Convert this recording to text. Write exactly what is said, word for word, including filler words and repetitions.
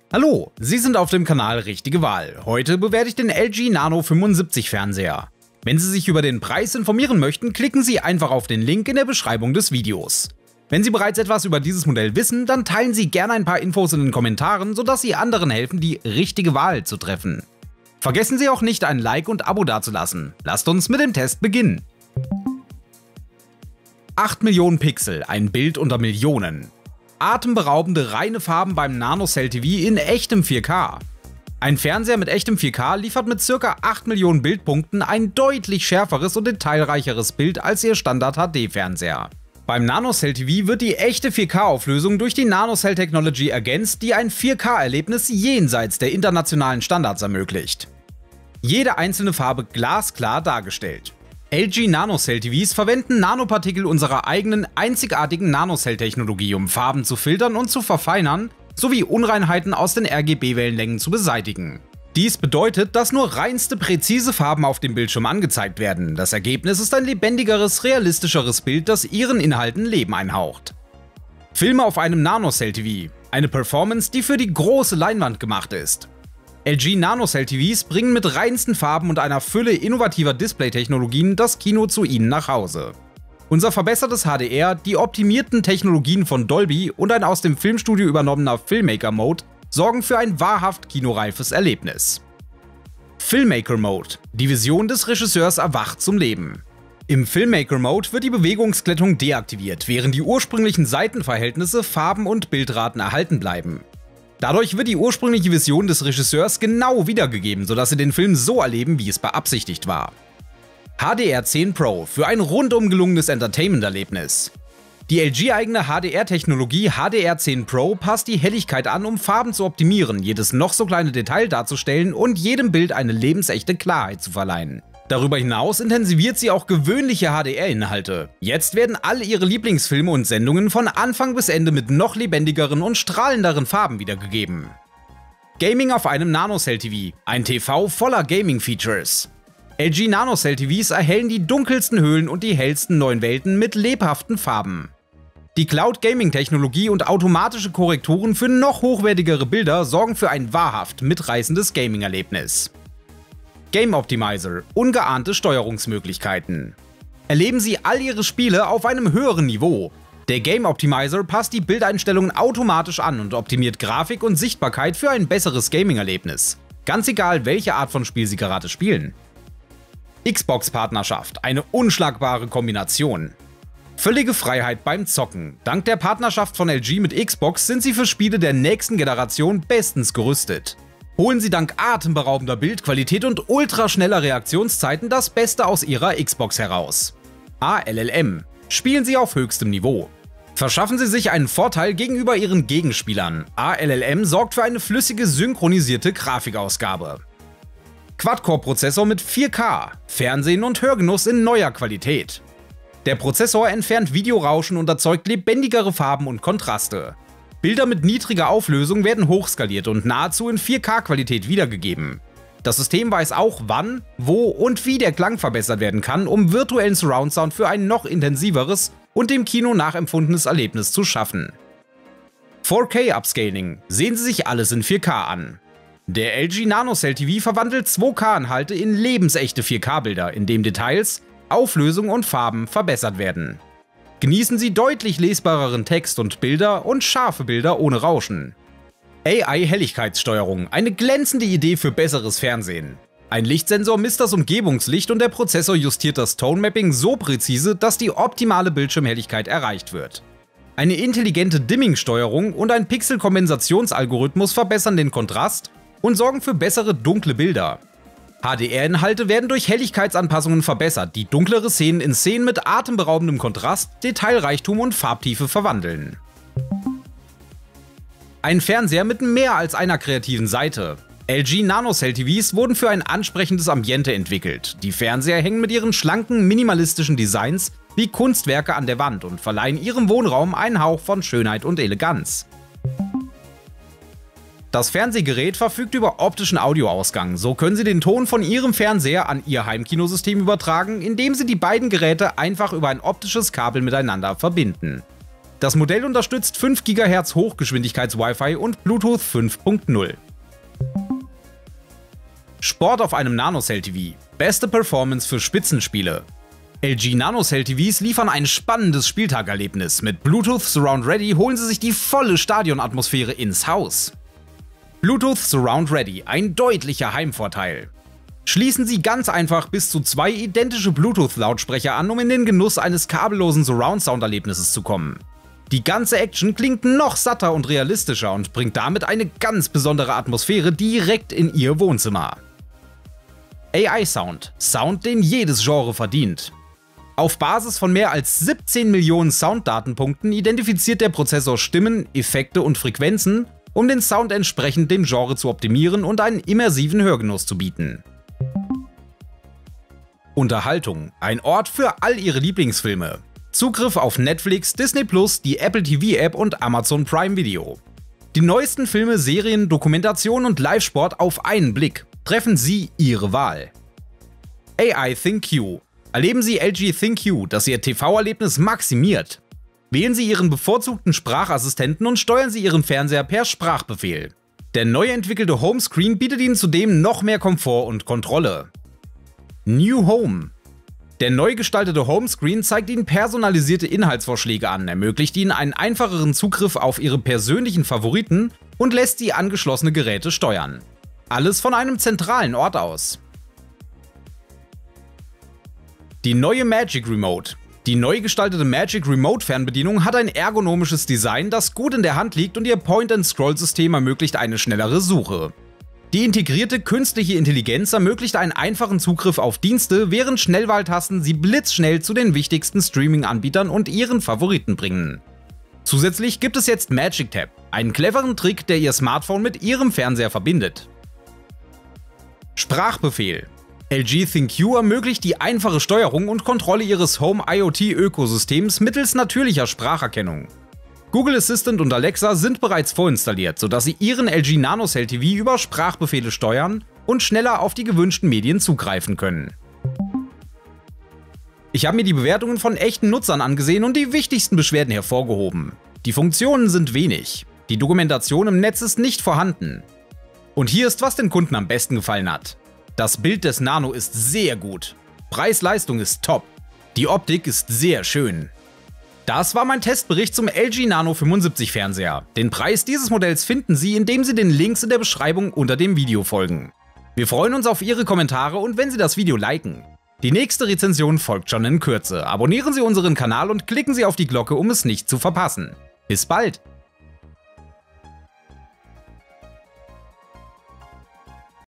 Hallo, Sie sind auf dem Kanal Richtige Wahl. Heute bewerte ich den L G Nano fünfundsiebzig Fernseher. Wenn Sie sich über den Preis informieren möchten, klicken Sie einfach auf den Link in der Beschreibung des Videos. Wenn Sie bereits etwas über dieses Modell wissen, dann teilen Sie gerne ein paar Infos in den Kommentaren, sodass Sie anderen helfen, die richtige Wahl zu treffen. Vergessen Sie auch nicht, ein Like und Abo dazulassen. Lasst uns mit dem Test beginnen. acht Millionen Pixel, ein Bild unter Millionen. Atemberaubende reine Farben beim NanoCell T V in echtem vier K. Ein Fernseher mit echtem vier K liefert mit ca. acht Millionen Bildpunkten ein deutlich schärferes und detailreicheres Bild als Ihr Standard-H D-Fernseher. Beim NanoCell T V wird die echte vier K-Auflösung durch die NanoCell Technology ergänzt, die ein vier K-Erlebnis jenseits der internationalen Standards ermöglicht. Jede einzelne Farbe glasklar dargestellt. L G NanoCell T Vs verwenden Nanopartikel unserer eigenen einzigartigen NanoCell-Technologie, um Farben zu filtern und zu verfeinern, sowie Unreinheiten aus den R G B-Wellenlängen zu beseitigen. Dies bedeutet, dass nur reinste präzise Farben auf dem Bildschirm angezeigt werden. Das Ergebnis ist ein lebendigeres, realistischeres Bild, das Ihren Inhalten Leben einhaucht. Filme auf einem NanoCell T V. Eine Performance, die für die große Leinwand gemacht ist. L G NanoCell T Vs bringen mit reinsten Farben und einer Fülle innovativer Display-Technologien das Kino zu Ihnen nach Hause. Unser verbessertes H D R, die optimierten Technologien von Dolby und ein aus dem Filmstudio übernommener Filmmaker-Mode sorgen für ein wahrhaft kinoreifes Erlebnis. Filmmaker-Mode. Die Vision des Regisseurs erwacht zum Leben. Im Filmmaker-Mode wird die Bewegungsglättung deaktiviert, während die ursprünglichen Seitenverhältnisse, Farben und Bildraten erhalten bleiben. Dadurch wird die ursprüngliche Vision des Regisseurs genau wiedergegeben, sodass Sie den Film so erleben, wie es beabsichtigt war. H D R zehn Pro für ein rundum gelungenes Entertainment-Erlebnis. Die L G-eigene H D R-Technologie H D R zehn Pro passt die Helligkeit an, um Farben zu optimieren, jedes noch so kleine Detail darzustellen und jedem Bild eine lebensechte Klarheit zu verleihen. Darüber hinaus intensiviert sie auch gewöhnliche H D R-Inhalte. Jetzt werden all Ihre Lieblingsfilme und Sendungen von Anfang bis Ende mit noch lebendigeren und strahlenderen Farben wiedergegeben. Gaming auf einem NanoCell T V. Ein T V voller Gaming-Features. L G NanoCell T Vs erhellen die dunkelsten Höhlen und die hellsten neuen Welten mit lebhaften Farben. Die Cloud-Gaming-Technologie und automatische Korrekturen für noch hochwertigere Bilder sorgen für ein wahrhaft mitreißendes Gaming-Erlebnis. Game Optimizer – ungeahnte Steuerungsmöglichkeiten. Erleben Sie all Ihre Spiele auf einem höheren Niveau. Der Game Optimizer passt die Bildeinstellungen automatisch an und optimiert Grafik und Sichtbarkeit für ein besseres Gaming-Erlebnis. Ganz egal, welche Art von Spiel Sie gerade spielen. Xbox-Partnerschaft – eine unschlagbare Kombination. Völlige Freiheit beim Zocken. Dank der Partnerschaft von L G mit Xbox sind Sie für Spiele der nächsten Generation bestens gerüstet. Holen Sie dank atemberaubender Bildqualität und ultraschneller Reaktionszeiten das Beste aus Ihrer Xbox heraus. A L L M. Spielen Sie auf höchstem Niveau. Verschaffen Sie sich einen Vorteil gegenüber Ihren Gegenspielern. A L L M sorgt für eine flüssige, synchronisierte Grafikausgabe. Quad-Core-Prozessor mit vier K. Fernsehen und Hörgenuss in neuer Qualität. Der Prozessor entfernt Videorauschen und erzeugt lebendigere Farben und Kontraste. Bilder mit niedriger Auflösung werden hochskaliert und nahezu in vier K-Qualität wiedergegeben. Das System weiß auch, wann, wo und wie der Klang verbessert werden kann, um virtuellen Surround-Sound für ein noch intensiveres und dem Kino nachempfundenes Erlebnis zu schaffen. vier K-Upscaling. Sehen Sie sich alles in vier K an. Der L G NanoCell T V verwandelt zwei K-Inhalte in lebensechte vier K-Bilder, indem Details, Auflösung und Farben verbessert werden. Genießen Sie deutlich lesbareren Text und Bilder und scharfe Bilder ohne Rauschen. A I-Helligkeitssteuerung, eine glänzende Idee für besseres Fernsehen. Ein Lichtsensor misst das Umgebungslicht und der Prozessor justiert das Tone Mapping so präzise, dass die optimale Bildschirmhelligkeit erreicht wird. Eine intelligente Dimming-Steuerung und ein Pixel-Kompensationsalgorithmus verbessern den Kontrast und sorgen für bessere dunkle Bilder. H D R-Inhalte werden durch Helligkeitsanpassungen verbessert, die dunklere Szenen in Szenen mit atemberaubendem Kontrast, Detailreichtum und Farbtiefe verwandeln. Ein Fernseher mit mehr als einer kreativen Seite. L G NanoCell T Vs wurden für ein ansprechendes Ambiente entwickelt. Die Fernseher hängen mit ihren schlanken, minimalistischen Designs wie Kunstwerke an der Wand und verleihen ihrem Wohnraum einen Hauch von Schönheit und Eleganz. Das Fernsehgerät verfügt über optischen Audioausgang, so können Sie den Ton von Ihrem Fernseher an Ihr Heimkinosystem übertragen, indem Sie die beiden Geräte einfach über ein optisches Kabel miteinander verbinden. Das Modell unterstützt fünf Gigahertz Hochgeschwindigkeits-Wi-Fi und Bluetooth fünf Punkt null. Sport auf einem NanoCell-T V. Beste Performance für Spitzenspiele. L G NanoCell-T Vs liefern ein spannendes Spieltagerlebnis. Mit Bluetooth Surround Ready holen Sie sich die volle Stadionatmosphäre ins Haus. Bluetooth Surround Ready, ein deutlicher Heimvorteil. Schließen Sie ganz einfach bis zu zwei identische Bluetooth-Lautsprecher an, um in den Genuss eines kabellosen Surround-Sound-Erlebnisses zu kommen. Die ganze Action klingt noch satter und realistischer und bringt damit eine ganz besondere Atmosphäre direkt in Ihr Wohnzimmer. A I-Sound, Sound, den jedes Genre verdient. Auf Basis von mehr als siebzehn Millionen Sounddatenpunkten identifiziert der Prozessor Stimmen, Effekte und Frequenzen, um den Sound entsprechend dem Genre zu optimieren und einen immersiven Hörgenuss zu bieten. Unterhaltung, ein Ort für all Ihre Lieblingsfilme. Zugriff auf Netflix, Disney Plus, die Apple T V-App und Amazon Prime Video. Die neuesten Filme, Serien, Dokumentationen und Live-Sport auf einen Blick. Treffen Sie Ihre Wahl. A I ThinkQ. Erleben Sie L G ThinkQ, das Ihr T V-Erlebnis maximiert. Wählen Sie Ihren bevorzugten Sprachassistenten und steuern Sie Ihren Fernseher per Sprachbefehl. Der neu entwickelte Homescreen bietet Ihnen zudem noch mehr Komfort und Kontrolle. New Home. Der neu gestaltete Homescreen zeigt Ihnen personalisierte Inhaltsvorschläge an, ermöglicht Ihnen einen einfacheren Zugriff auf Ihre persönlichen Favoriten und lässt die angeschlossene Geräte steuern. Alles von einem zentralen Ort aus. Die neue Magic Remote. Die neu gestaltete Magic Remote Fernbedienung hat ein ergonomisches Design, das gut in der Hand liegt, und ihr Point-and-Scroll-System ermöglicht eine schnellere Suche. Die integrierte künstliche Intelligenz ermöglicht einen einfachen Zugriff auf Dienste, während Schnellwahltasten Sie blitzschnell zu den wichtigsten Streaming-Anbietern und Ihren Favoriten bringen. Zusätzlich gibt es jetzt Magic Tap, einen cleveren Trick, der Ihr Smartphone mit Ihrem Fernseher verbindet. Sprachbefehl. L G ThinkQ ermöglicht die einfache Steuerung und Kontrolle Ihres Home-IoT-Ökosystems mittels natürlicher Spracherkennung. Google Assistant und Alexa sind bereits vorinstalliert, sodass Sie Ihren L G NanoCell-T V über Sprachbefehle steuern und schneller auf die gewünschten Medien zugreifen können. Ich habe mir die Bewertungen von echten Nutzern angesehen und die wichtigsten Beschwerden hervorgehoben. Die Funktionen sind wenig, die Dokumentation im Netz ist nicht vorhanden. Und hier ist, was den Kunden am besten gefallen hat. Das Bild des Nano ist sehr gut. Preis-Leistung ist top. Die Optik ist sehr schön. Das war mein Testbericht zum L G Nano fünfundsiebzig Fernseher. Den Preis dieses Modells finden Sie, indem Sie den Links in der Beschreibung unter dem Video folgen. Wir freuen uns auf Ihre Kommentare und wenn Sie das Video liken. Die nächste Rezension folgt schon in Kürze. Abonnieren Sie unseren Kanal und klicken Sie auf die Glocke, um es nicht zu verpassen. Bis bald!